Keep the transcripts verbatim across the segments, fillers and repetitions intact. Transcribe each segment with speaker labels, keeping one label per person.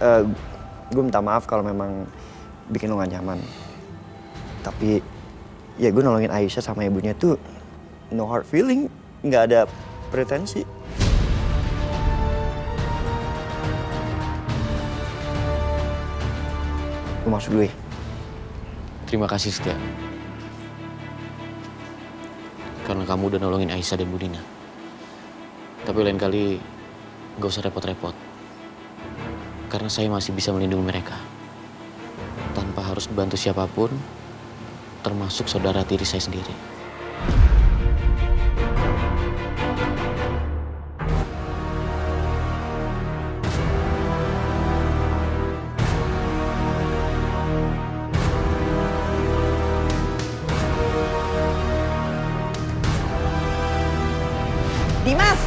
Speaker 1: uh, gue minta maaf kalau memang bikin lo gak nyaman. Tapi ya gue nolongin Aisyah sama ibunya tuh no hard feeling, nggak ada pretensi. Gue masuk dulu ya.
Speaker 2: Terima kasih Setia. Karena kamu udah nolongin Aisyah dan Budina. Tapi lain kali gak usah repot-repot. Karena saya masih bisa melindungi mereka. Tanpa harus bantu siapapun, termasuk saudara tiri saya sendiri.
Speaker 3: Dimas!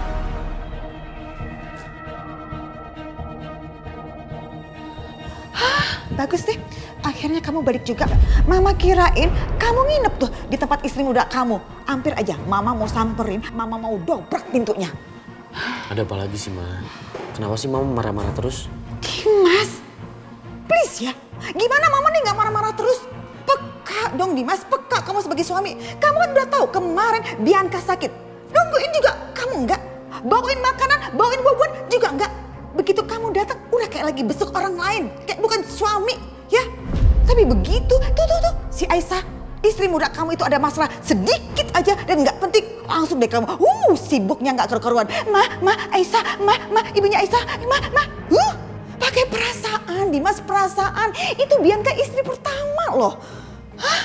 Speaker 3: Hah, bagus deh. Akhirnya kamu balik juga. Mama kirain kamu nginep tuh di tempat istri muda kamu. Hampir aja Mama mau samperin, Mama mau dobrak pintunya.
Speaker 2: Ada apa lagi sih, Ma? Kenapa sih Mama marah-marah terus?
Speaker 3: Dimas, please ya. Gimana Mama nih gak marah-marah terus? Peka dong Dimas, peka kamu sebagai suami. Kamu kan udah tahu kemarin Bianca sakit. Nungguin juga kamu enggak. Bawain makanan, bawain buah-buahan juga enggak. Begitu kamu datang udah kayak lagi besuk orang lain. Kayak bukan suami ya. Tapi begitu, tuh tuh tuh si Aisyah, istri muda kamu itu ada masalah sedikit aja dan nggak penting. Langsung deh kamu, uh sibuknya nggak keru-keruan. Ma, ma, Aisyah, ma, ma, ibunya Aisyah, ma, ma. Uh, pakai perasaan, Dimas, perasaan. Itu Bianca istri pertama loh. Hah?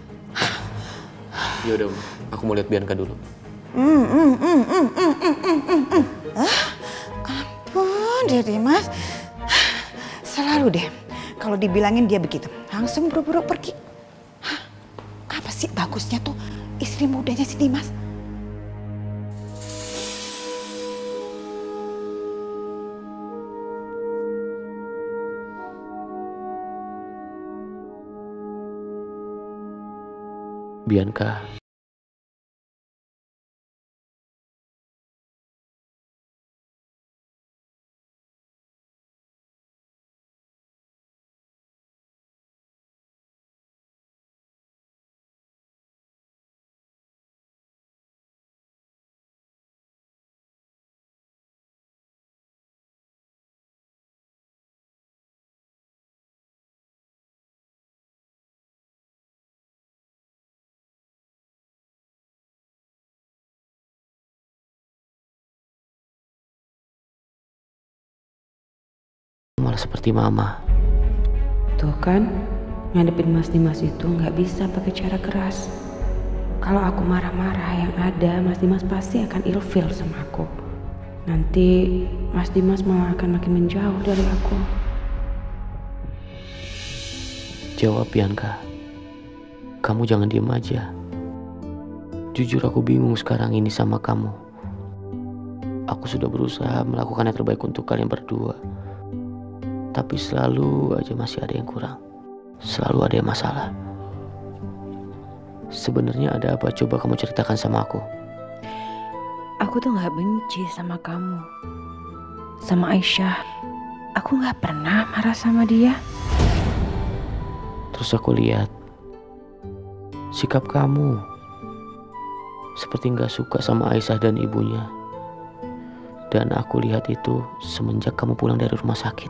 Speaker 2: Yaudah, aku mau lihat Bianca dulu.
Speaker 3: Hmm, hmm, hmm, hmm, hmm, hmm, hmm, hmm. Ah, ampun deh Dimas. Selalu deh, kalau dibilangin dia begitu, langsung buru-buru pergi. Hah, apa sih bagusnya tuh istri mudanya si Dimas?
Speaker 2: Bianca. Malah seperti Mama.
Speaker 4: Tuh kan, ngadepin Mas Dimas itu nggak bisa pakai cara keras. Kalau aku marah-marah yang ada, Mas Dimas pasti akan ilfil sama aku. Nanti Mas Dimas malah akan makin menjauh dari aku.
Speaker 2: Jawab Bianca. Kamu jangan diem aja. Jujur aku bingung sekarang ini sama kamu. Aku sudah berusaha melakukan yang terbaik untuk kalian berdua. Tapi selalu aja masih ada yang kurang. Selalu ada yang masalah. Sebenarnya ada apa? Coba kamu ceritakan sama aku.
Speaker 4: Aku tuh gak benci sama kamu. Sama Aisyah. Aku gak pernah marah sama dia.
Speaker 2: Terus aku lihat sikap kamu seperti gak suka sama Aisyah dan ibunya. Dan aku lihat itu semenjak kamu pulang dari rumah sakit.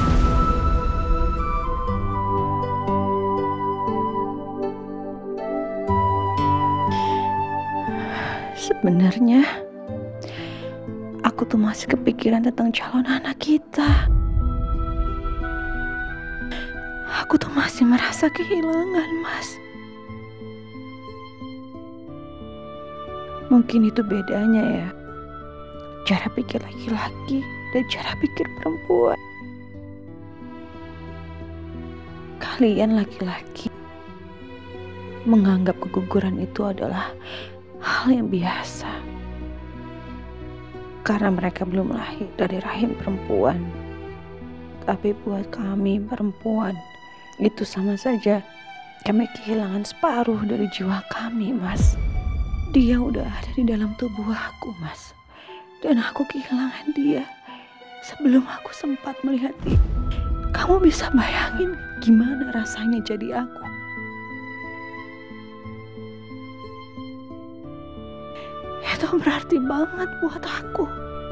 Speaker 4: Sebenarnya aku tuh masih kepikiran tentang calon anak kita. Aku tuh masih merasa kehilangan, Mas. Mungkin itu bedanya ya. Cara pikir laki-laki dan cara pikir perempuan. Kalian laki-laki menganggap keguguran itu adalah hal yang biasa. Karena mereka belum lahir dari rahim perempuan. Tapi buat kami perempuan, itu sama saja kami kehilangan separuh dari jiwa kami, Mas. Dia udah ada di dalam tubuh aku, Mas. Dan aku kehilangan dia.
Speaker 5: Sebelum aku sempat melihat dia, kamu bisa bayangin gimana rasanya jadi aku. Itu berarti banget buat aku.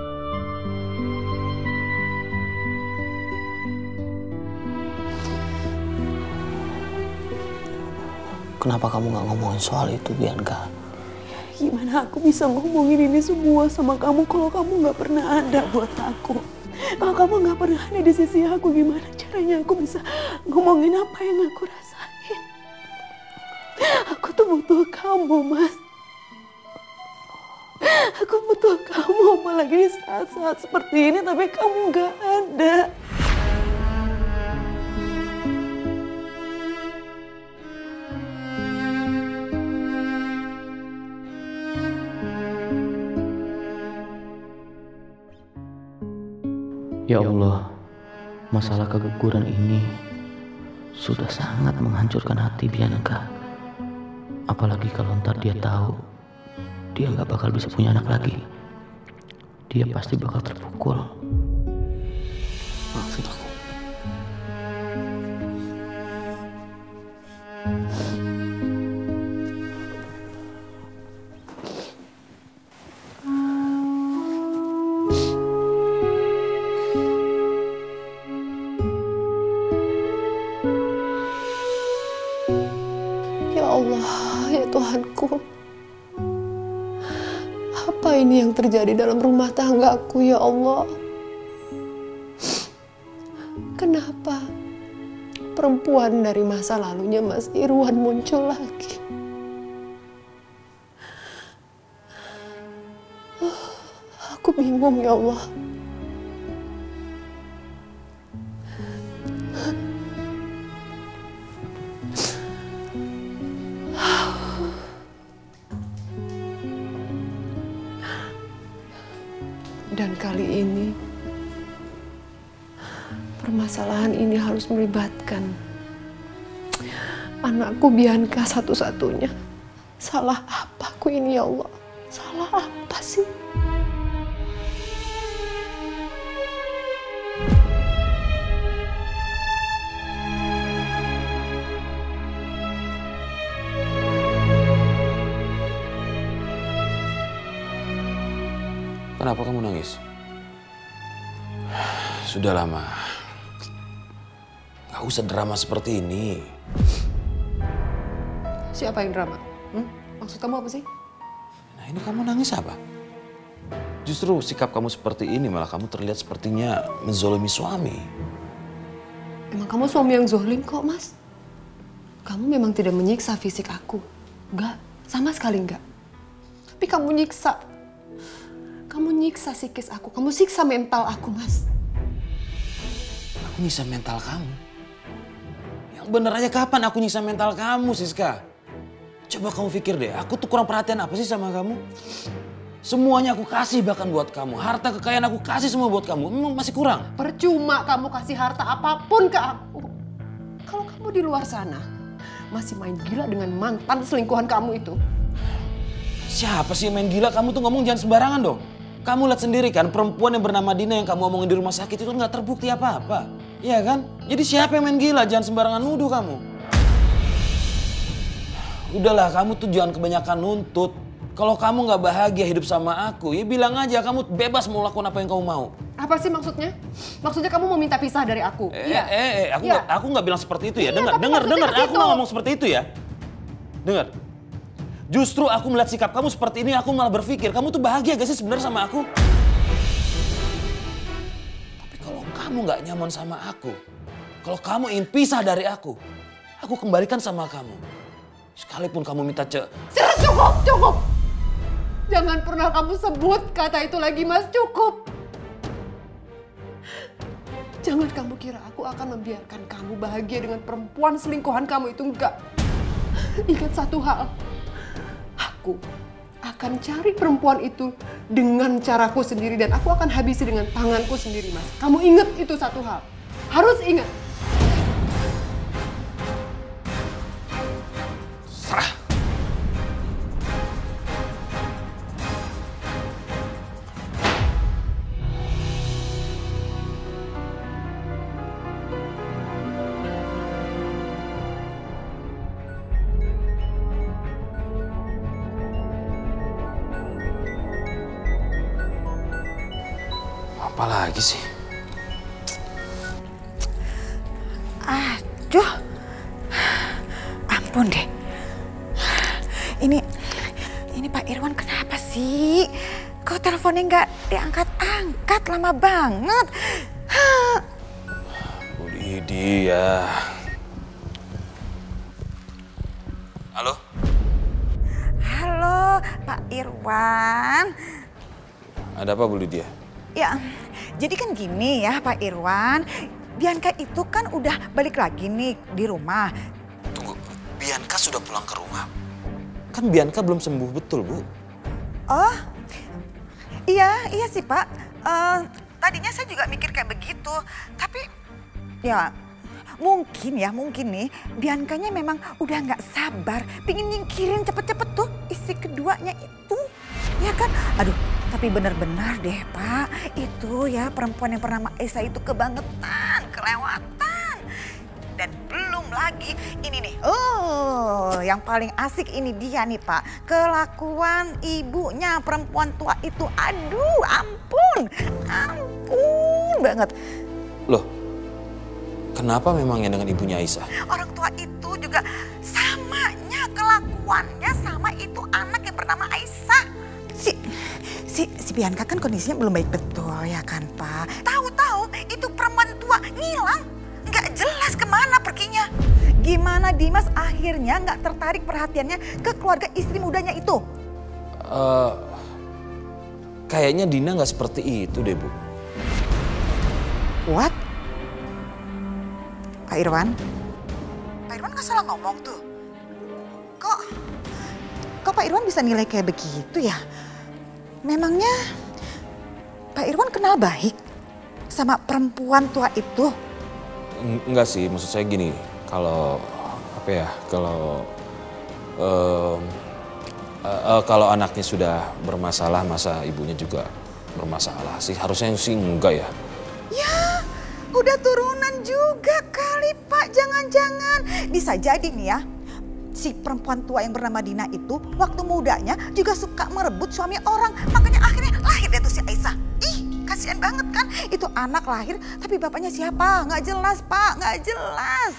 Speaker 2: Kenapa kamu gak ngomongin soal itu, Bianca?
Speaker 5: Gimana aku bisa ngomongin ini semua sama kamu kalau kamu gak pernah ada buat aku? Kalau kamu gak pernah ada di sisi aku, gimana caranya aku bisa ngomongin apa yang aku rasain? Aku tuh butuh kamu, Mas. Aku butuh kamu, apalagi di saat-saat seperti ini, tapi kamu gak ada.
Speaker 2: Ya Allah, masalah keguguran ini sudah sangat menghancurkan hati Bianca. Apalagi kalau ntar dia tahu dia nggak bakal bisa punya anak lagi. Dia pasti bakal terpukul. Maafin aku.
Speaker 6: Ya Allah, ya Tuhanku. Apa ini yang terjadi dalam rumah tanggaku, ya Allah? Kenapa perempuan dari masa lalunya Mas Irwan muncul lagi? Aku bingung, ya Allah. Dan kali ini, permasalahan ini harus melibatkan anakku Bianca satu-satunya. Salah apa aku ini, ya Allah? Salah apa sih?
Speaker 7: Kenapa kamu nangis? Sudah lama. Gak usah drama seperti ini.
Speaker 6: Siapa yang drama? Hmm? Maksud kamu apa sih?
Speaker 7: Nah, ini kamu nangis apa? Justru sikap kamu seperti ini malah kamu terlihat sepertinya menzolimi suami.
Speaker 6: Emang kamu suami yang zolim kok, Mas? Kamu memang tidak menyiksa fisik aku. Enggak, sama sekali enggak. Tapi kamu nyiksa. Kamu nyiksa psikis aku, kamu siksa mental aku, Mas.
Speaker 7: Aku nyiksa mental kamu? Yang bener aja kapan aku nyiksa mental kamu, Siska? Coba kamu pikir deh, aku tuh kurang perhatian apa sih sama kamu? Semuanya aku kasih bahkan buat kamu. Harta kekayaan aku kasih semua buat kamu. Memang masih kurang?
Speaker 6: Percuma kamu kasih harta apapun ke aku. Kalau kamu di luar sana masih main gila dengan mantan selingkuhan kamu itu.
Speaker 7: Siapa sih yang main gila? Kamu tuh ngomong jangan sembarangan dong. Kamu lihat sendiri kan, perempuan yang bernama Dina yang kamu omongin di rumah sakit itu nggak terbukti apa-apa. Iya kan? Jadi siapa yang main gila? Jangan sembarangan nuduh kamu. Udahlah, kamu tuh jangan kebanyakan nuntut. Kalau kamu nggak bahagia hidup sama aku, ya bilang aja kamu bebas mau lakukan apa yang kamu mau.
Speaker 6: Apa sih maksudnya? Maksudnya kamu mau minta pisah dari aku?
Speaker 7: Eh,
Speaker 6: iya.
Speaker 7: eh, eh, aku
Speaker 6: iya.
Speaker 7: nggak, aku nggak bilang seperti itu ya.
Speaker 6: Iya,
Speaker 7: Dengar,
Speaker 6: tapi
Speaker 7: dengar,
Speaker 6: maksudnya
Speaker 7: dengar.
Speaker 6: ke
Speaker 7: Aku
Speaker 6: situ.
Speaker 7: nggak ngomong seperti itu ya. Dengar. Justru aku melihat sikap kamu seperti ini, aku malah berpikir kamu tuh bahagia gak sih sebenarnya sama aku? Tapi kalau kamu nggak nyaman sama aku, kalau kamu ingin pisah dari aku, aku kembalikan sama kamu. Sekalipun kamu minta ce...
Speaker 6: Sudah cukup, cukup! Jangan pernah kamu sebut kata itu lagi, Mas. Cukup! Jangan kamu kira aku akan membiarkan kamu bahagia dengan perempuan selingkuhan kamu itu. Enggak. Ingat satu hal. Aku akan cari perempuan itu dengan caraku sendiri dan aku akan habisi dengan tanganku sendiri, Mas. Kamu ingat itu satu hal. Harus ingat.
Speaker 7: Serah. Apa lagi sih?
Speaker 3: Aduh, ampun deh. Ini, ini Pak Irwan kenapa sih? Kok teleponnya nggak diangkat-angkat, lama banget.
Speaker 7: Bu Lydia ya. Halo?
Speaker 3: Halo, Pak Irwan.
Speaker 7: Ada apa Bu Lydia?
Speaker 3: Ya, jadi kan gini ya Pak Irwan. Bianca itu kan udah balik lagi nih di rumah.
Speaker 7: Tunggu, Bianca sudah pulang ke rumah? Kan Bianca belum sembuh betul, Bu.
Speaker 3: Oh, iya, iya sih Pak. Uh, tadinya saya juga mikir kayak begitu. Tapi ya mungkin ya, mungkin nih Biancanya memang udah nggak sabar. Pingin nyingkirin cepet-cepet tuh istri keduanya itu. Ya kan? Aduh, tapi benar-benar deh Pak. Itu ya perempuan yang bernama Aisyah itu kebangetan, kelewatan. Dan belum lagi ini nih. Oh, yang paling asik ini dia nih Pak. Kelakuan ibunya perempuan tua itu. Aduh, ampun. Ampun banget.
Speaker 7: Loh, kenapa memangnya dengan ibunya Aisyah?
Speaker 3: Orang tua itu juga samanya kelakuannya sama itu anak yang bernama Aisyah. Si, si, si Bianca kan kondisinya belum baik betul ya kan Pak. Tahu-tahu itu perempuan tua ngilang. Nggak jelas kemana perginya. Gimana Dimas akhirnya nggak tertarik perhatiannya ke keluarga istri mudanya itu?
Speaker 7: Uh, kayaknya Dina nggak seperti itu deh Bu.
Speaker 3: What? Pak Irwan? Pak Irwan nggak salah ngomong tuh. Kok, kok Pak Irwan bisa nilai kayak begitu ya? Memangnya Pak Irwan kenal baik sama perempuan tua itu?
Speaker 7: Enggak sih, maksud saya gini, kalau apa ya, kalau um, uh, uh, kalau anaknya sudah bermasalah, masa ibunya juga bermasalah sih? Harusnya sih enggak ya.
Speaker 3: Ya, udah turunan juga kali Pak, jangan-jangan. Bisa jadi nih ya, si perempuan tua yang bernama Dina itu waktu mudanya juga suka merebut suami orang. Makanya akhirnya lahir deh tuh si Aisyah. Ih, kasihan banget kan. Itu anak lahir tapi bapaknya siapa? Nggak jelas Pak, nggak jelas.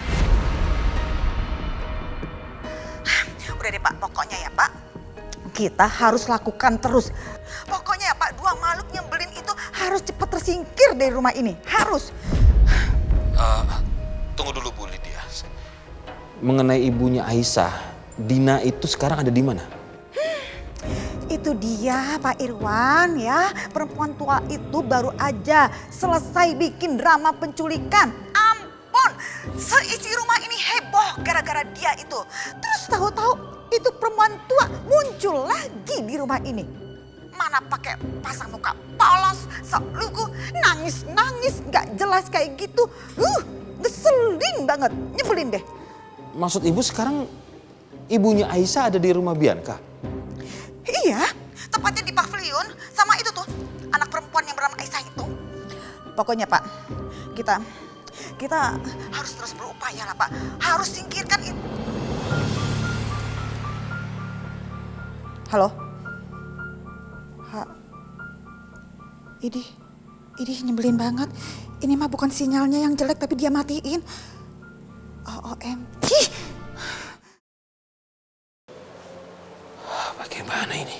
Speaker 3: Udah deh Pak, pokoknya ya Pak. Kita harus lakukan terus. Pokoknya ya Pak, dua makhluk nyebelin itu harus cepat tersingkir dari rumah ini. Harus.
Speaker 7: Uh, tunggu dulu Bu Lydia. Mengenai ibunya Aisyah, Dina itu sekarang ada di mana?
Speaker 3: Hmm, itu dia Pak Irwan ya. Perempuan tua itu baru aja selesai bikin drama penculikan. Ampun, seisi rumah ini heboh gara-gara dia itu. Terus tahu-tahu itu perempuan tua muncul lagi di rumah ini. Mana pakai pasang muka polos, sok lugu, nangis-nangis gak jelas kayak gitu. Uh, ngeselin banget, nyebelin deh.
Speaker 7: Maksud ibu sekarang ibunya Aisyah ada di rumah Bianca?
Speaker 3: Iya, tepatnya di pavilion sama itu tuh anak perempuan yang bernama Aisyah itu. Pokoknya Pak, kita kita harus terus berupaya lah Pak. Harus singkirkan itu. Halo? Ha, ini, ini nyebelin banget. Ini mah bukan sinyalnya yang jelek tapi dia matiin. O M G.
Speaker 7: Bagaimana ini?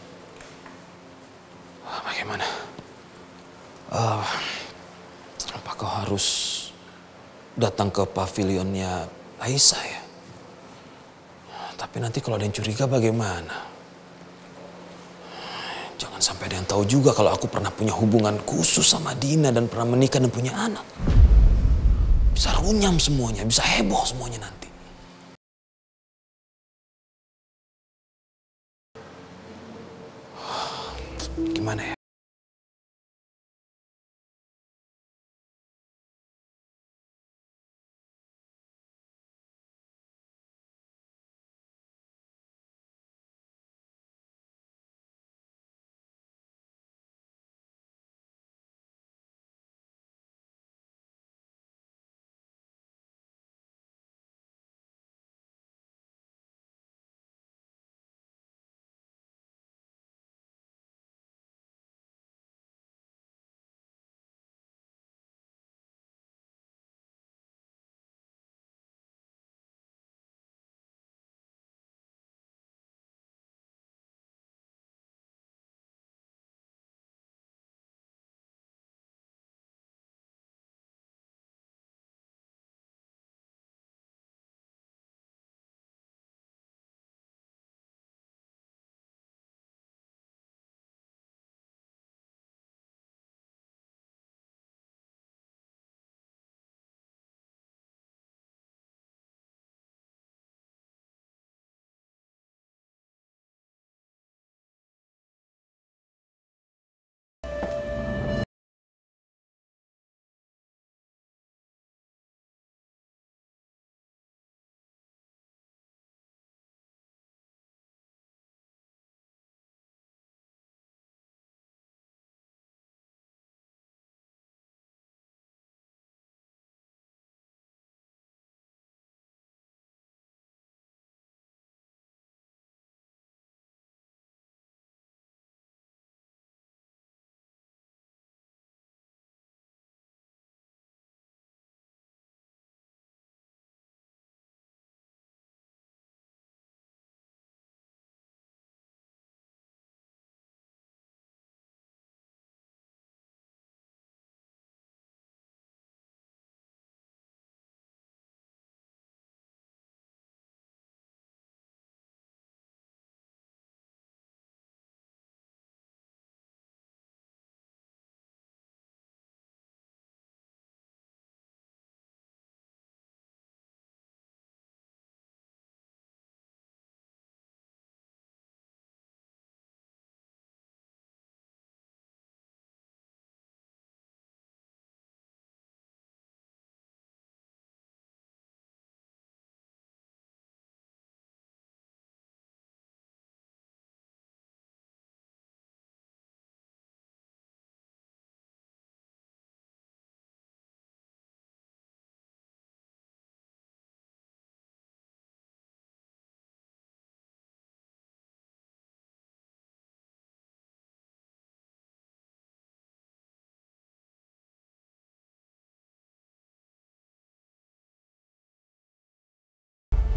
Speaker 7: Bagaimana? Uh, apakah harus datang ke pavilionnya Aisyah ya? Tapi nanti kalau ada yang curiga bagaimana? Jangan sampai ada yang tahu juga kalau aku pernah punya hubungan khusus sama Dina dan pernah menikah dan punya anak. Bisa runyam semuanya, bisa heboh semuanya nanti. Gimana ya?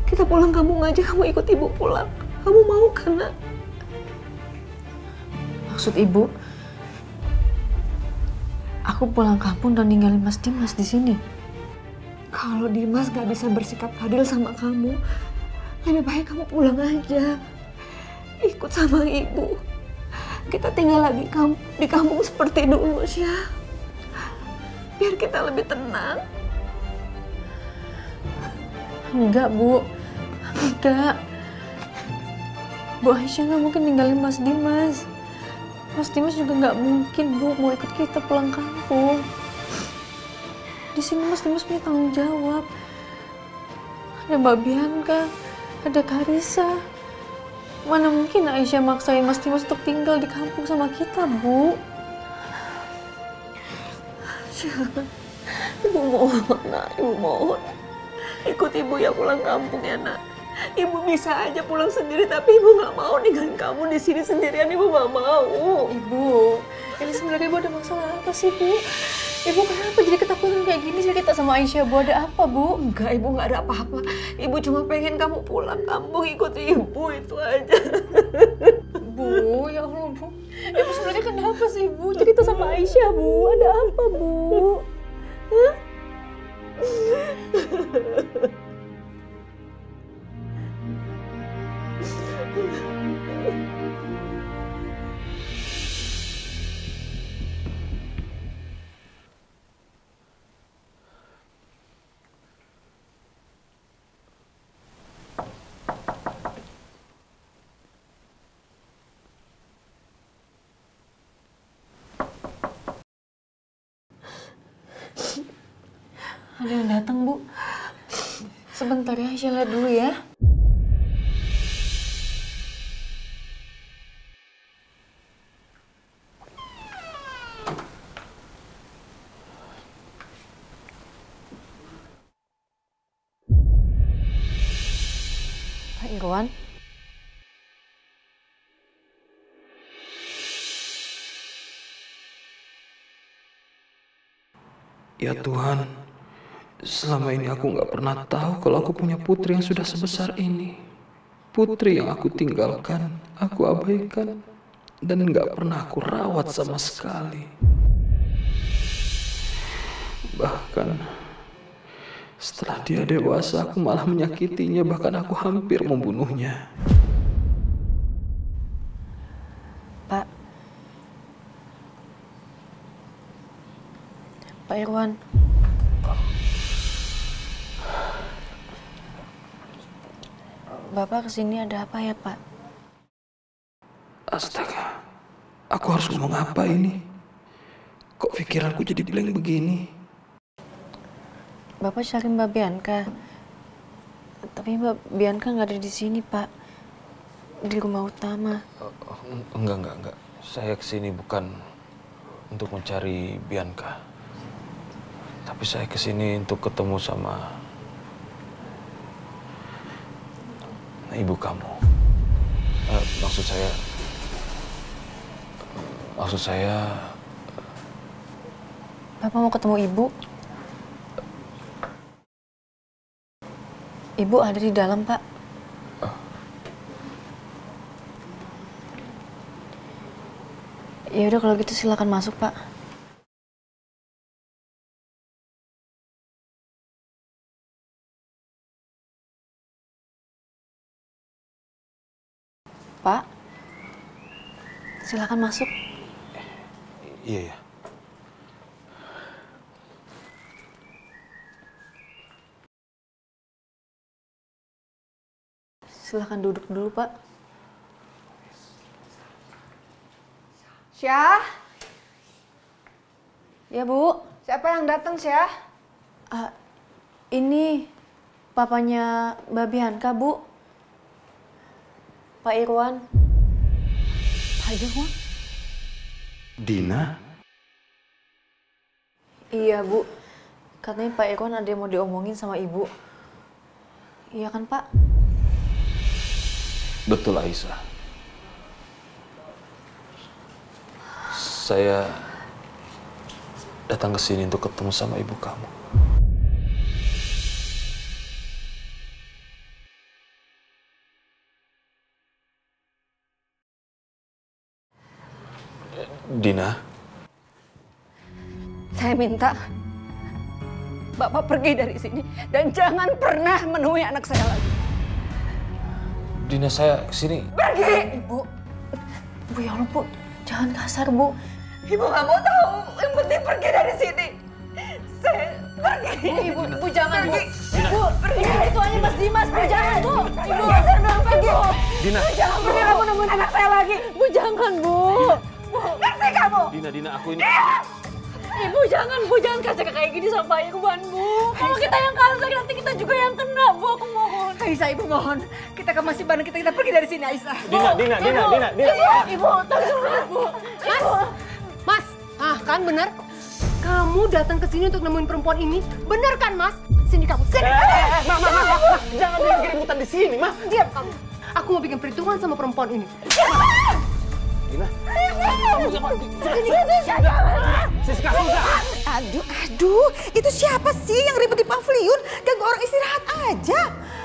Speaker 5: Kita pulang kampung aja, kamu ikut ibu pulang. Kamu mau kan, Nak?
Speaker 8: Maksud ibu, aku pulang kampung dan ninggalin Mas Dimas di sini.
Speaker 5: Kalau Dimas gak bisa bersikap adil sama kamu, lebih baik kamu pulang aja. Ikut sama ibu. Kita tinggal lagi kamp di kampung seperti dulu, Syah. Biar kita lebih tenang.
Speaker 8: Enggak, Bu. Enggak. Bu Aisyah nggak mungkin ninggalin Mas Dimas. Mas Dimas juga nggak mungkin, Bu, mau ikut kita pulang kampung. Di sini Mas Dimas punya tanggung jawab. Ada Mbak Bianca, ada Karissa. Mana mungkin Aisyah maksain Mas Dimas untuk tinggal di kampung sama kita, Bu?
Speaker 5: Ibu mohon, Nak. Ibu mohon. Ikut ibu ya pulang kampung ya, Nak. Ibu bisa aja pulang sendiri, tapi ibu nggak mau ninggalin kamu di sini sendirian. Ibu nggak mau.
Speaker 8: Ibu, ini sebenarnya ibu ada masalah apa sih, Bu? Ibu kenapa jadi ketakutan kayak gini cerita sama Aisyah, Bu? Ada apa, Bu?
Speaker 5: Enggak, ibu nggak ada apa-apa. Ibu cuma pengen kamu pulang kampung ikut ibu, itu aja.
Speaker 8: Bu, ya Allah, Bu. Ibu sebenarnya kenapa sih, Bu? Cerita sama Aisyah, Bu. Ada apa, Bu? Hah? Ada yang datang, Bu. Sebentar ya, Aisyah lihat dulu ya. Pak Irwan.
Speaker 9: Ya Tuhan, selama ini aku nggak pernah tahu kalau aku punya putri yang sudah sebesar ini. Putri yang aku tinggalkan, aku abaikan, dan nggak pernah aku rawat sama sekali. Bahkan setelah dia dewasa, aku malah menyakitinya, bahkan aku hampir membunuhnya.
Speaker 8: Pak. Pak Irwan. Bapak kesini ada apa ya, Pak?
Speaker 9: Astaga, aku harus ngomong apa ini? Kok pikiranku jadi blank begini?
Speaker 8: Bapak cari Mbak Bianca. Tapi Mbak Bianca nggak ada di sini, Pak. Di rumah utama.
Speaker 7: Oh, oh, enggak, enggak, enggak. Saya kesini bukan untuk mencari Bianca. Tapi saya kesini untuk ketemu sama ibu kamu. Uh, maksud saya, maksud saya.
Speaker 8: Bapak mau ketemu ibu? Ibu ada di dalam, Pak.
Speaker 7: Uh.
Speaker 8: Ya udah kalau gitu silakan masuk, Pak. Pak, silakan masuk.
Speaker 7: Iya, ya.
Speaker 8: Silakan duduk dulu, Pak.
Speaker 10: Syah?
Speaker 8: Ya, Bu.
Speaker 10: Siapa yang datang, Syah?
Speaker 8: Uh, ini papanya Mbak Bianca, Bu. Pak Irwan.
Speaker 5: Pak Irwan?
Speaker 9: Dina?
Speaker 8: Iya, Bu. Katanya Pak Irwan ada yang mau diomongin sama Ibu. Iya kan, Pak?
Speaker 7: Betul, Aisyah. Saya datang ke sini untuk ketemu sama ibu kamu.
Speaker 9: Dina.
Speaker 10: Saya minta Bapak pergi dari sini dan jangan pernah menemui anak saya lagi.
Speaker 9: Dina, saya kesini.
Speaker 10: Pergi!
Speaker 8: Ibu, Bu ya Allah, Bu. Jangan kasar, Bu.
Speaker 10: Ibu nggak mau tahu. Yang penting pergi dari sini. Saya pergi.
Speaker 8: Bu, Ibu, Bu jangan, Bu.
Speaker 10: Dina.
Speaker 8: Bu, pergi. Itu hanya Mas Dimas, Bu jangan, Bu. Ibu,
Speaker 10: Saya bilang pergi.
Speaker 9: Dina.
Speaker 10: Bu, jangan pernah kamu nemuin anak saya lagi.
Speaker 8: Bu jangan, Bu.
Speaker 10: Bu, ngerti kamu?
Speaker 9: Dina, Dina, aku ini.
Speaker 8: Ibu jangan, Bu jangan kasih kayak gini sama Pak Irwan, Bu. Kalau kita yang kalah lagi nanti kita juga yang kena, Bu. Aku mohon.
Speaker 10: Aisyah, Ibu mohon. Kita ke masjid bareng kita, kita pergi dari sini, Aisyah.
Speaker 9: Dina, Dina, Dina,
Speaker 8: Ibu,
Speaker 9: Dina, Dina.
Speaker 8: Ibu, Ibu, tolong, Bu.
Speaker 6: Mas, Mas, ah kan benar? Kamu datang ke sini untuk nemuin perempuan ini, benar kan, Mas? Sini kamu, sini.
Speaker 9: Eh, eh, eh, Ma, Ma, Ma, Ma, jangan bikin keributan di sini, Ma.
Speaker 6: Diam kamu. Aku mau bikin perhitungan sama perempuan ini.
Speaker 9: Dina.
Speaker 3: Siska, sudah. Aduh, aduh. Itu siapa sih yang ribet di pavilion? Ganggu orang istirahat aja.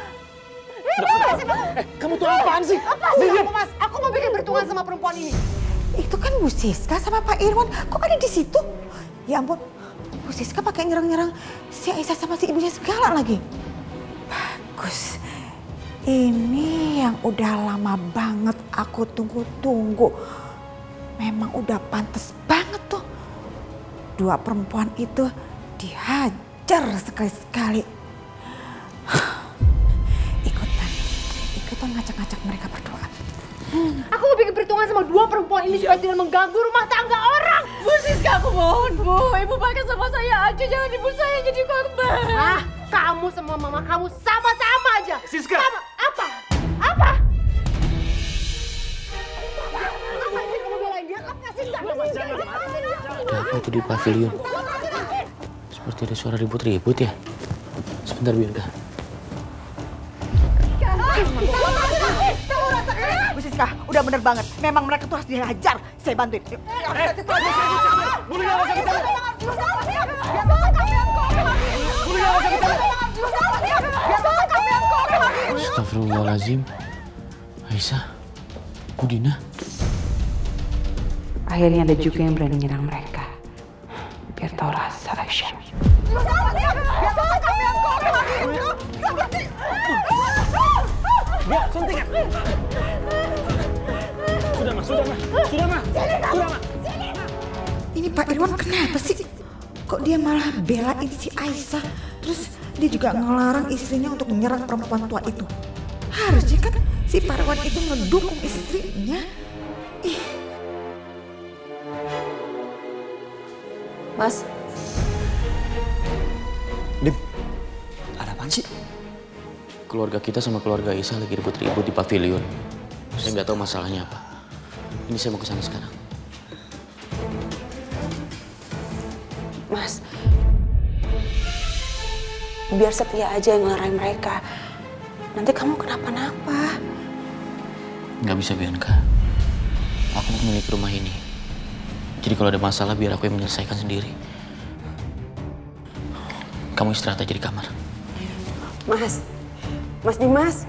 Speaker 9: Eh, kamu tuh apaan sih?
Speaker 6: Apa sih kamu, Mas? Aku mau bikin perhitungan sama perempuan ini.
Speaker 3: Itu kan Bu Siska sama Pak Irwan. Kok ada di situ? Ya ampun, Bu Siska pakai nyerang-nyerang si Aisyah sama si ibunya segala lagi. Bagus. Ini yang udah lama banget aku tunggu-tunggu. Memang udah pantas banget tuh. Dua perempuan itu dihajar sekali-sekali. Ikutan, ikutan ngacak-ngacak mereka berdua.
Speaker 6: Hmm. Aku mau bikin perhitungan sama dua perempuan ini supaya tidak mengganggu rumah tangga orang.
Speaker 8: Bu Siska, aku mohon, Bu. Ibu pakai sama saya aja, jangan ibu saya jadi korban.
Speaker 6: Ah, kamu sama mama kamu sama-sama aja.
Speaker 9: Siska.
Speaker 6: Sama. Apa? Apa? Apa sih kamu belain dia? Lepasin nggak?
Speaker 2: Ada apa itu di pavilion? Seperti ada suara ribut-ribut ya. Sebentar, Bianca.
Speaker 3: Bu Siska, udah bener banget. Memang mereka tuh harus dihajar. Saya bantuin. Yuk.
Speaker 2: Astagfirullahaladzim. Aisyah, Bu Dina.
Speaker 4: Akhirnya ada juga yang berani nyerang mereka. Biar tahu rasa Aisyah.
Speaker 9: Ya, suntikan. Sudah, Ma, sudah, Ma. Sudah, Ma. Sudah, Ma.
Speaker 3: Ini Pak Irwan kenapa sih? Kok dia malah belain si Aisyah? Terus dia juga ngelarang istrinya untuk menyerang perempuan tua itu. Harusnya kan si Pak Irwan itu ngedukung istrinya. Ih.
Speaker 8: Mas.
Speaker 1: Dim, ada apaan sih?
Speaker 2: Keluarga kita sama keluarga Aisyah lagi ribut-ribut di pavilion. Saya nggak tahu masalahnya apa. Ini saya mau ke sana sekarang.
Speaker 4: Mas, biar Setia aja yang ngelarain mereka. Nanti kamu kenapa-napa.
Speaker 2: Nggak bisa, Bianca. Aku pemilik rumah ini. Jadi kalau ada masalah biar aku yang menyelesaikan sendiri. Kamu istirahat aja di kamar.
Speaker 10: Mas, Mas Dimas.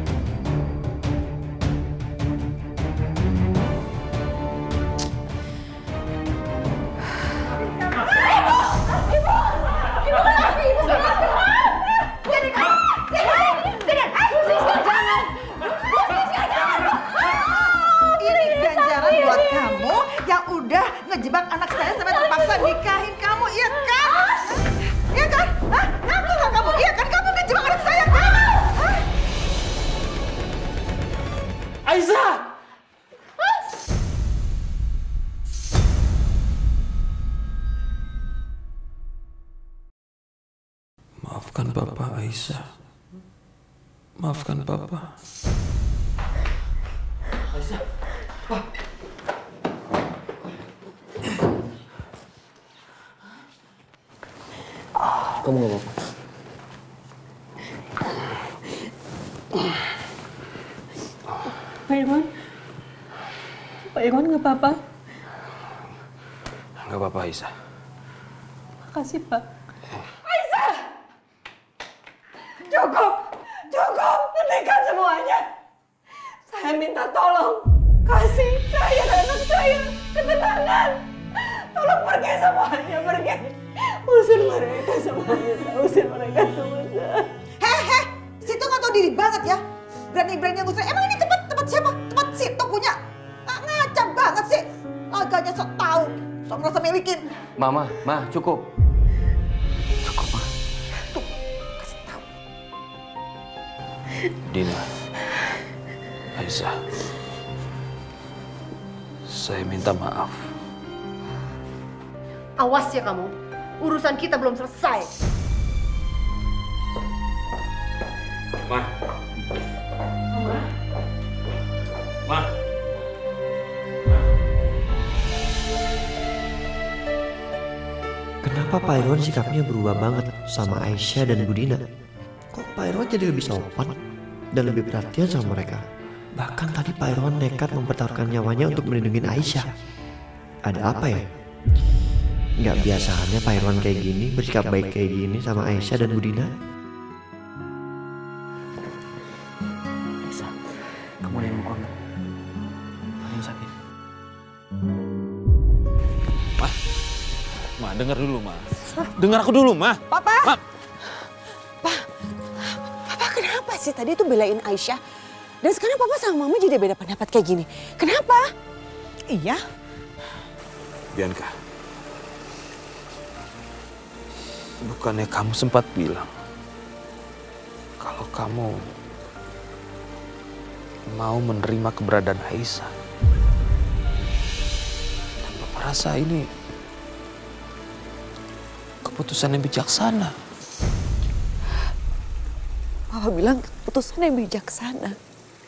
Speaker 3: Ngejebak anak saya sampai terpaksa nikahin kamu, iya kan? Iya kan? Hah? Ngaku nggak kamu? Iya kan? Kamu ngejebak anak saya kan? Hah?
Speaker 9: Aisyah! Maafkan Bapak, Aisyah. Maafkan Bapak.
Speaker 1: Aisyah, Pak. Kamu nggak apa-apa?
Speaker 8: Pak Irwan? Pak Irwan nggak apa-apa?
Speaker 9: Nggak apa-apa, Aisyah.
Speaker 8: Makasih, Pak.
Speaker 10: Aisyah! Cukup! Cukup! Hentikan semuanya! Saya minta tolong.
Speaker 3: Kasih saya dan anak saya ketenangan. Tolong pergi semuanya, pergi. Usir mereka semuanya, usir mereka semuanya. Hehe, Sito nggak tahu diri banget ya. Berani-beraninya ngusir. Emang ini tempat tempat siapa? Tempat Sito punya. Nggak ngaca banget sih. Agaknya sok tahu, sok merasa milikin.
Speaker 2: Mama, Ma, cukup. Cukup, Ma.
Speaker 3: Tuh, kasih tahu.
Speaker 7: Dina, Aisyah, saya minta maaf.
Speaker 6: Awas ya kamu, urusan kita belum selesai.
Speaker 7: Ma. Ma. Ma.
Speaker 1: Kenapa Pak Irwan sikapnya berubah banget sama Aisyah dan Budina? Kok Pak Irwan jadi lebih sopan dan lebih perhatian sama mereka? Bahkan tadi Pak Irwan nekat mempertaruhkan nyawanya untuk melindungi Aisyah. Ada apa ya? Nggak biasanya Pak Irwan kayak gini, bersikap baik kayak gini sama Aisyah dan Budina.
Speaker 2: Aisyah, kamu ada yang mau ada yang sakit?
Speaker 7: Ma, Ma, dengar dulu, Ma. Dengar aku dulu, Ma.
Speaker 3: Papa!
Speaker 7: Ma.
Speaker 3: Pa, Papa kenapa sih tadi tuh belain Aisyah? Dan sekarang Papa sama Mama jadi beda pendapat kayak gini. Kenapa? Iya.
Speaker 7: Bianca, bukannya kamu sempat bilang kalau kamu mau menerima keberadaan Aisyah? Dan Bapak rasa ini keputusan yang bijaksana.
Speaker 3: Papa bilang keputusan yang bijaksana.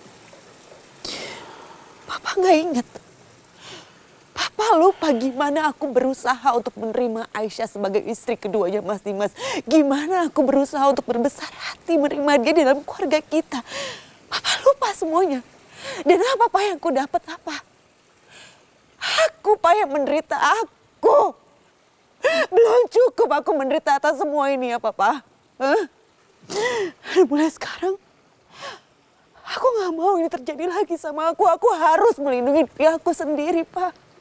Speaker 3: Papa nggak ingat. Papa lupa gimana aku berusaha untuk menerima Aisyah sebagai istri keduanya Mas Dimas. Gimana aku berusaha untuk berbesar hati menerima dia di dalam keluarga kita. Papa lupa semuanya. Dan apa Pak yang aku dapat apa? Aku Pak yang menderita aku. Belum cukup aku menderita atas semua ini ya Papa. Huh? Dan mulai sekarang aku gak mau ini terjadi lagi sama aku. Aku harus melindungi diri aku sendiri, Pak.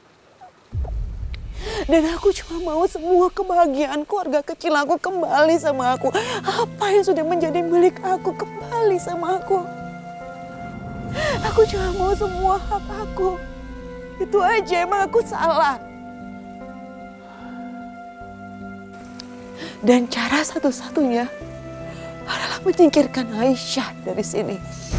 Speaker 3: Dan aku cuma mau semua kebahagiaan keluarga kecil aku kembali sama aku. Apa yang sudah menjadi milik aku kembali sama aku. Aku cuma mau semua hak aku. Itu aja, emang aku salah. Dan cara satu-satunya adalah menyingkirkan Aisyah dari sini.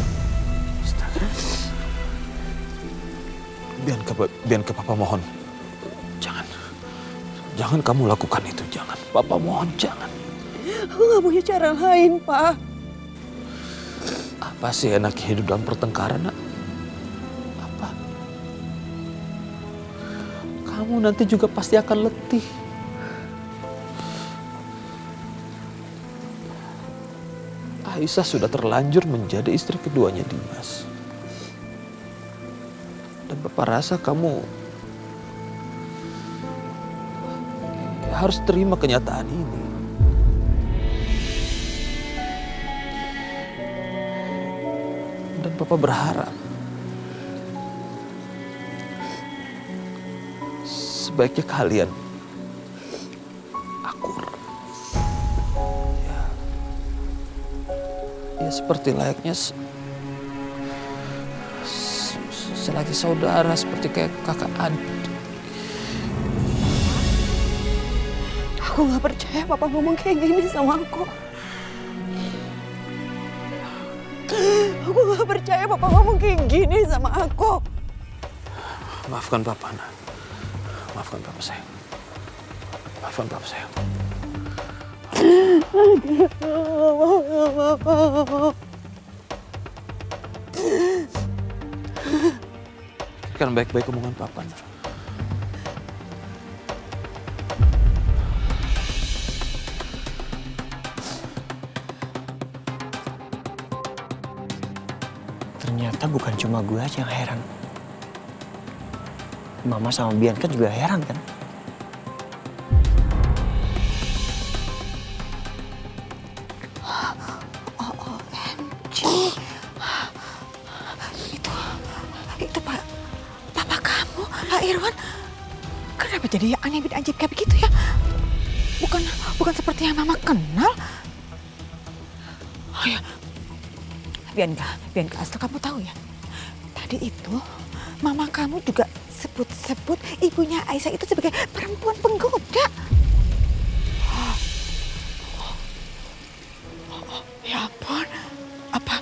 Speaker 7: Bianca, Bianca, Papa mohon. Jangan. Jangan kamu lakukan itu, jangan. Papa mohon, jangan.
Speaker 3: Aku gak punya cara lain, Pak.
Speaker 7: Apa sih enaknya hidup dalam pertengkaran, Nak? Apa? Kamu nanti juga pasti akan letih. Aisyah sudah terlanjur menjadi istri keduanya Dimas. Dan Bapak rasa kamu harus terima kenyataan ini. Dan Bapak berharap sebaiknya kalian akur. Ya, ya seperti layaknya se selagi saudara, seperti kayak kakak adik.
Speaker 3: Aku gak percaya Papa ngomong kayak gini sama aku. Aku gak percaya Papa ngomong kayak gini sama aku.
Speaker 7: Maafkan Papa, Nak. Maafkan Papa, sayang. Maafkan Papa, sayang. Pikirkan baik-baik omongan Papa, Nak.
Speaker 1: Ternyata bukan cuma gue aja yang heran. Mama sama Bianca juga heran kan?
Speaker 3: O M G. Itu, itu Pak, Irwan, kenapa jadi aneh bin ajaib kayak begitu ya? Bukan bukan seperti yang Mama kenal. Oh ya, Bianca, Bianca, asal kamu tahu ya. Tadi itu Mama kamu juga sebut-sebut ibunya Aisyah itu sebagai perempuan penggoda. Oh, oh, oh, ya ampun, apa,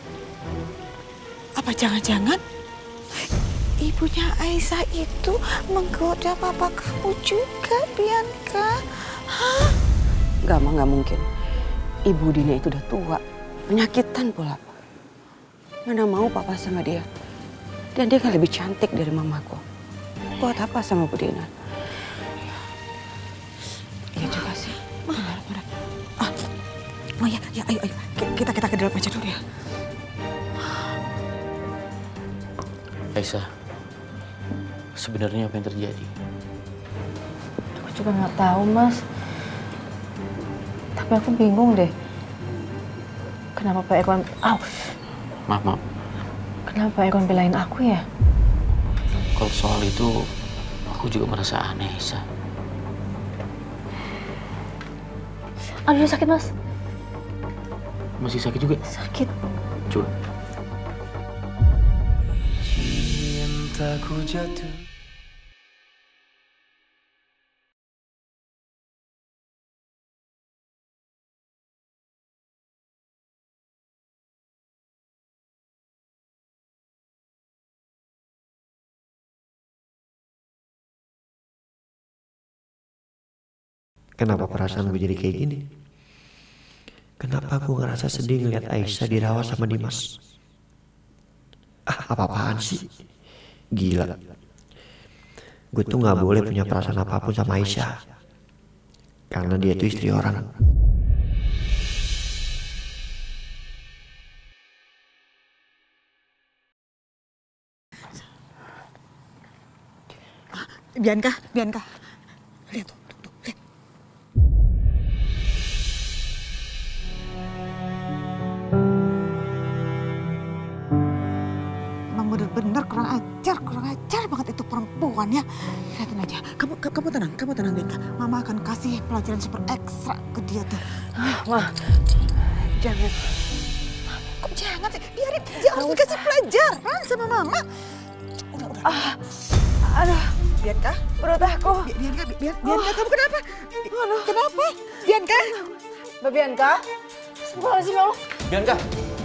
Speaker 3: apa jangan-jangan ibunya Aisyah itu menggoda papa kamu juga, Bianca? Hah?
Speaker 4: Gak, Ma, gak mungkin. Ibu Dina itu udah tua, penyakitan pula. Mana mau papa sama dia. Dan dia kan lebih cantik dari mamaku. Buat apa sama Bu Dina?
Speaker 3: Iya juga sih. Benar, benar. Ah, oh ya, ya, ayo, ayo. Kita kita ke dalam aja dulu ya.
Speaker 2: Aisyah, sebenarnya apa yang terjadi?
Speaker 8: Aku juga nggak tahu, Mas. Tapi aku bingung deh. Kenapa Pak Irwan... Au!
Speaker 2: Maaf, maaf.
Speaker 8: Kenapa Pak Irwan belain aku ya?
Speaker 2: Kalau soal itu, aku juga merasa aneh, Aisyah.
Speaker 8: Aduh, sakit, Mas.
Speaker 2: Masih sakit juga?
Speaker 8: Sakit.
Speaker 2: Coba.
Speaker 11: Cintaku jatuh.
Speaker 1: Kenapa perasaan gue jadi kayak gini? Kenapa gue ngerasa sedih ngeliat Aisyah dirawat sama Dimas? Ah, apa-apaan sih? Gila. Gue tuh gak boleh punya perasaan apapun sama Aisyah. Karena dia tuh istri orang.
Speaker 3: Bianca, Bianca. Lihat tuh. Bener-bener kurang ajar, kurang ajar banget itu perempuan ya. Lihatin aja, kamu kamu tenang, kamu tenang Bianca. Mama akan kasih pelajaran super ekstra ke dia tuh.
Speaker 4: Ma, jangan.
Speaker 3: Kok jangan sih? Biarin, dia harus dikasih pelajaran sama Mama. Udah, udah.
Speaker 4: Ah, aduh,
Speaker 3: Bianca,
Speaker 4: perut aku.
Speaker 3: Bianca, Bianca, Bianca, kamu kenapa? Aduh. Kenapa? Bianca?
Speaker 4: Mbak Bianca? Sebentar sih, Allah.
Speaker 7: Bianca.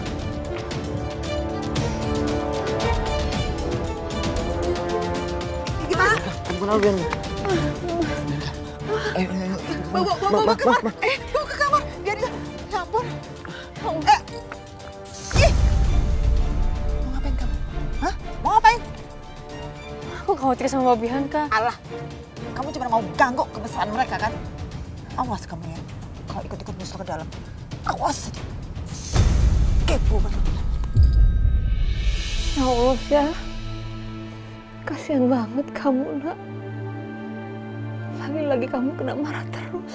Speaker 3: Gimana?
Speaker 2: Kenapa, Bianca?
Speaker 3: Eh, bawa, bawa, bawa ke kamar. Eh, bawa ke kamar. Biar dia, ya ampun. Eh, ih. Mau ngapain kamu? Hah? Mau ngapain?
Speaker 8: Aku khawatir sama Mbak Bianca.
Speaker 3: Alah, kamu cuma mau ganggu kebesaran mereka kan? Awas kamu ya, kalau ikut-ikut musuh ke dalam. Awas saja. Kepo banget.
Speaker 8: Ya Allah, ya. Kasihan banget kamu, Nak. Lagi-lagi kamu kena marah terus.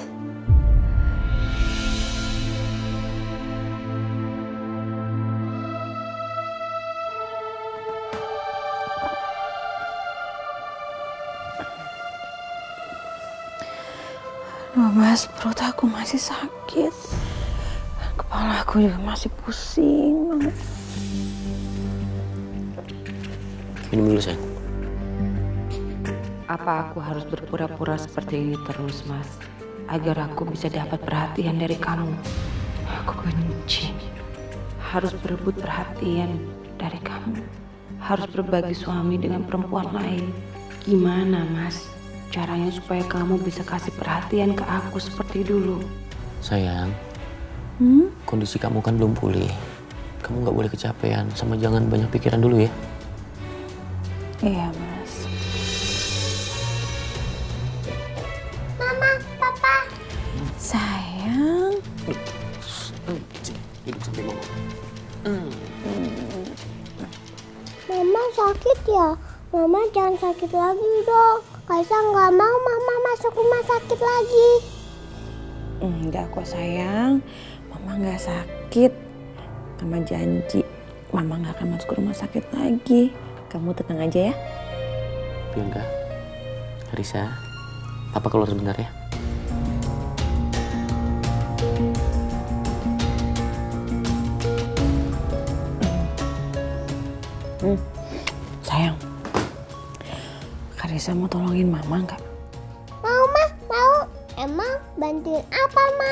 Speaker 4: Aduh, Mas, perut aku masih sakit. Kepala aku juga masih pusing.
Speaker 2: Minum dulu, sayang.
Speaker 4: Apa aku harus berpura-pura seperti ini terus, Mas? Agar aku bisa dapat perhatian dari kamu. Aku benci. Harus berebut perhatian dari kamu. Harus berbagi suami dengan perempuan lain. Gimana, Mas? Caranya supaya kamu bisa kasih perhatian ke aku seperti dulu.
Speaker 2: Sayang,
Speaker 4: Hmm?
Speaker 2: kondisi kamu kan belum pulih. Kamu nggak boleh kecapean, sama jangan banyak pikiran dulu ya.
Speaker 4: Iya, Mas.
Speaker 12: Mama, Papa.
Speaker 4: Sayang.
Speaker 2: Duduk sampai mama.
Speaker 12: Mama sakit ya? Mama jangan sakit lagi dong. Kaisa nggak mau Mama masuk rumah sakit lagi.
Speaker 4: Enggak kok, sayang. Mama nggak sakit. Mama janji, Mama nggak akan masuk ke rumah sakit lagi. Kamu tenang aja ya.
Speaker 2: Bianca. Karissa, Papa keluar sebentar ya.
Speaker 4: Hmm. Sayang, Karissa mau tolongin Mama nggak?
Speaker 12: Mau, Ma, mau. Emang bantuin apa, Ma?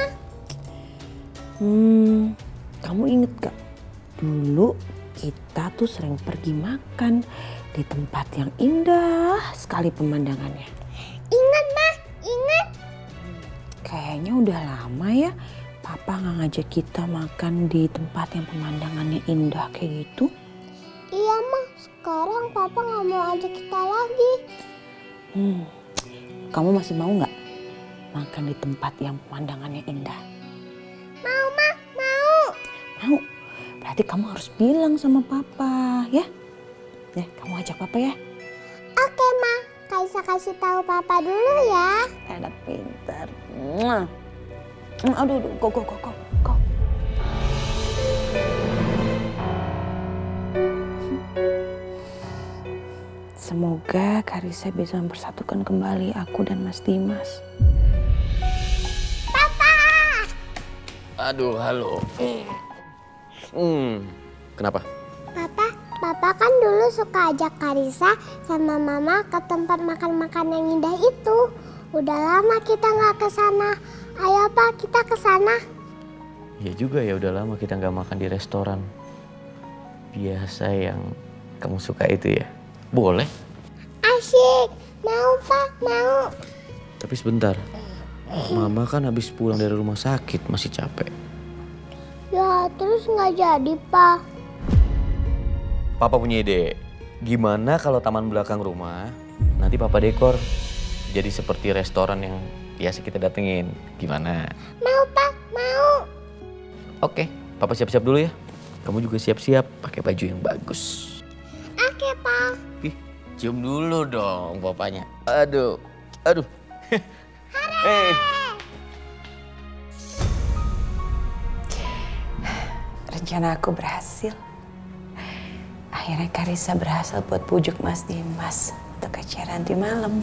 Speaker 4: Hmm, kamu inget gak? Dulu kita tuh sering pergi makan di tempat yang indah sekali pemandangannya.
Speaker 12: Ingat, Ma, ingat.
Speaker 4: Kayaknya udah lama ya Papa nggak ngajak kita makan di tempat yang pemandangannya indah kayak gitu.
Speaker 12: Iya, Ma. Sekarang Papa nggak mau ajak kita lagi.
Speaker 4: Hmm, kamu masih mau nggak makan di tempat yang pemandangannya indah?
Speaker 12: Mau, Ma, mau.
Speaker 4: Mau? Berarti kamu harus bilang sama Papa, ya? Ya, kamu ajak Papa ya?
Speaker 12: Oke, Ma. Karissa kasih tahu Papa dulu ya.
Speaker 4: Anak pintar. Mwah. Aduh, aduh, go, go, go, go, go. Semoga Karissa bisa mempersatukan kembali aku dan Mas Dimas.
Speaker 12: Papa!
Speaker 2: Aduh, halo. Hmm, kenapa?
Speaker 12: Papa, Papa kan dulu suka ajak Karissa sama Mama ke tempat makan-makan yang indah itu. Udah lama kita nggak ke sana. Ayo, Pak, kita ke sana.
Speaker 2: Ya juga ya, udah lama kita nggak makan di restoran biasa yang kamu suka itu ya. Boleh.
Speaker 12: Asyik. Mau, Pak, mau.
Speaker 2: Tapi sebentar. Mama kan habis pulang dari rumah sakit, masih capek.
Speaker 12: Ya, terus nggak jadi, Pak.
Speaker 2: Papa punya ide. Gimana kalau taman belakang rumah nanti Papa dekor jadi seperti restoran yang biasa kita datengin. Gimana?
Speaker 12: Mau, Pak, mau.
Speaker 2: Oke, Papa siap-siap dulu ya. Kamu juga siap-siap pakai baju yang bagus.
Speaker 12: Oke, Pak.
Speaker 2: Ih, cium dulu dong papanya. Aduh, aduh. Hei.
Speaker 4: Rencana aku berhasil. Akhirnya Karissa berhasil buat pujuk Mas Dimas untuk acara nanti malam.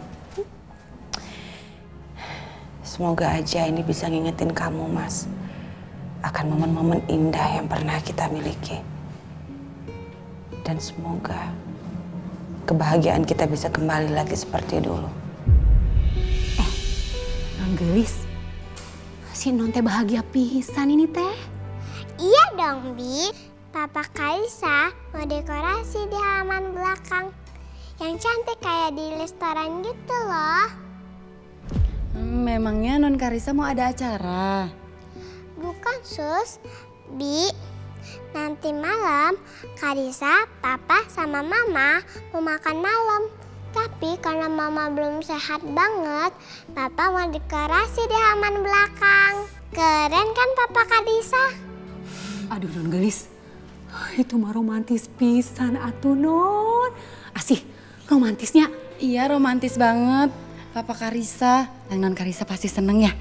Speaker 4: Semoga aja ini bisa ngingetin kamu, Mas, akan momen-momen indah yang pernah kita miliki. Dan semoga kebahagiaan kita bisa kembali lagi seperti dulu.
Speaker 10: Eh, Non Gelis, si Non teh bahagia pisan ini teh.
Speaker 12: Iya dong, Bi. Papa Karissa mau dekorasi di halaman belakang. Yang cantik kayak di restoran gitu loh.
Speaker 10: Memangnya Non Karissa mau ada acara?
Speaker 12: Bukan, Sus. Bi, nanti malam Karissa, Papa, sama Mama mau makan malam. Tapi karena Mama belum sehat banget, Papa mau dekorasi di halaman belakang. Keren kan Papa Karissa?
Speaker 10: Aduh Non Gelis, itu mah romantis pisan atuh Non. Asih, romantisnya? Iya romantis banget. Papa Karissa dan Non Karissa pasti seneng ya.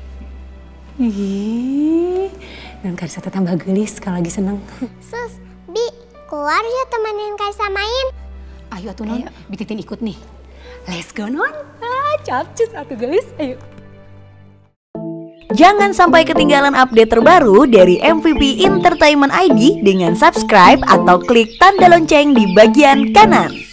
Speaker 10: Ih, Non Karissa tuh tambah gelis kalau lagi seneng.
Speaker 12: Sus, Bi, keluar ya temenin Karissa main.
Speaker 10: Ayo atuh Non, Bi Titin ikut nih. Let's go Non. Ah, capcus atuh gelis, ayo.
Speaker 11: Jangan sampai ketinggalan update terbaru dari M V P Entertainment I D dengan subscribe atau klik tanda lonceng di bagian kanan.